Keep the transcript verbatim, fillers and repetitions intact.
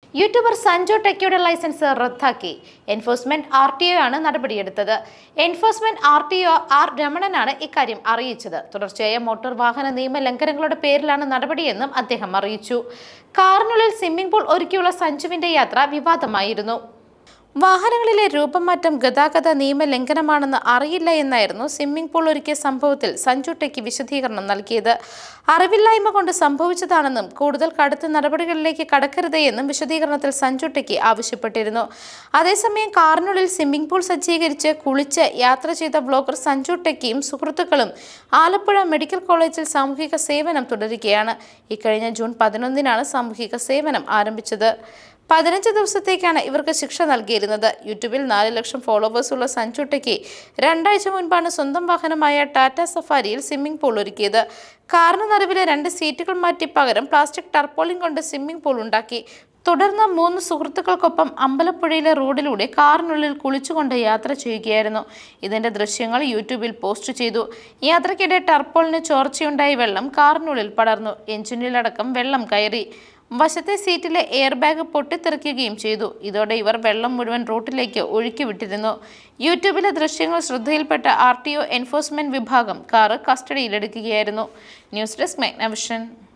YouTuber Sanju ടെക്കിയുടെ licence റദ്ദാക്കി. Enforcement R T O ആണ് നടപടിയെടുത്തത്. Enforcement R T O R രമണനാണ് ഇക്കാര്യം അറിയിച്ചത്. തുടർച്ചയായ മോട്ടോർ വാഹന നിയമ ലംഘനങ്ങളുടെ പേരിലാണ് നടപടിയെന്നും അദ്ദേഹം അറിയിച്ചു. കാറിനുള്ളിൽ സ്വിമ്മിംഗ് പൂൾ ഒരുക്കിയുള്ള സഞ്ജുവിന്റെ യാത്ര വിവാദമായിരുന്നു. വാഹനങ്ങളിലെ രൂപമാറ്റം ഗതാഗത നിയമ ലംഘനമാണെന്ന് അറിയില്ല എന്നായിരുന്നു സ്വിമ്മിംഗ് പൂൾ ഒരുക്കിയ സംഭവത്തിൽ സഞ്ജു ടെക്കി വിശദീകരണം നൽകിയത്. അറിവില്ലായ്മ കൊണ്ട് സംഭവിച്ചതാണെന്നും കൂടുതൽ കടുത്ത നടപടികളിലേക്ക് കടക്കരുത് എന്നും വിശദീകരണത്തിൽ സഞ്ജു ടെക്കി ആവശ്യപ്പെട്ടിരുന്നു. അതേസമയം കാറിനുള്ളിൽ സ്വിമ്മിംഗ് പൂൾ സജ്ജീകരിച്ച് കുളിച്ച് യാത്ര ചെയ്ത ബ്ലോഗർ സഞ്ജു ടെക്കിയും സുഹൃത്തുക്കളും ആലപ്പുഴ മെഡിക്കൽ കോളേജിൽ സാമൂഹിക സേവനം തുടരുകയാണ്. ഇക്കഴിഞ്ഞ ജൂൺ പതിനൊന്നിനാണ് സാമൂഹിക സേവനം ആരംഭിച്ചത്. പതിനഞ്ച് ദിവസത്തേക്കാണ് ഇവർക്ക് ശിക്ഷ നൽകിയിരുന്നത്. യൂട്യൂബിൽ നാല് ലക്ഷം ഫോളോവേഴ്സ് ഉള്ള സഞ്ജു ടെക്കി രണ്ടാഴ്ച മുൻപാണ് സ്വന്തം വാഹനമായ ടാറ്റ സഫാരിയിൽ സ്വിമ്മിംഗ് പൂൾ ഒരുക്കിയത്. കാറിന് നടുവിലെ രണ്ട് സീറ്റുകൾ മാറ്റി പകരം പ്ലാസ്റ്റിക് ടർപോളിൻ കൊണ്ട് സ്വിമ്മിംഗ് പൂൾ ഉണ്ടാക്കി. തുടർന്ന് മൂന്ന് സുഹൃത്തുക്കൾക്കൊപ്പം അമ്പലപ്പുഴയിലെ റോഡിലൂടെ കാറിനുള്ളിൽ കുളിച്ചുകൊണ്ട് യാത്ര ചെയ്യുകയായിരുന്നു. ഇതിന്റെ ദൃശ്യങ്ങൾ യൂട്യൂബിൽ പോസ്റ്റ് ചെയ്തു. യാത്രയ്ക്കിടെ ടർപോളിന് ചോർച്ചയുണ്ടായി വെള്ളം കാറിനുള്ളിൽ പടർന്നു. എഞ്ചിനിലടക്കം വെള്ളം കയറി. വശത്തെ സീറ്റിലെ എയർ ബാഗ് പൊട്ടിത്തെറിക്കുകയും ചെയ്തു. ഇതോടെ ഇവർ വെള്ളം മുഴുവൻ റോട്ടിലേക്ക് ഒഴുക്കി വിട്ടിരുന്നു. യൂട്യൂബിലെ ദൃശ്യങ്ങൾ ശ്രദ്ധയിൽപ്പെട്ട ആർ ടി ഒ എൻഫോഴ്സ്മെന്റ് വിഭാഗം കാറ് കസ്റ്റഡിയിലെടുക്കുകയായിരുന്നു. News desk മെഗ്നവിഷൻ.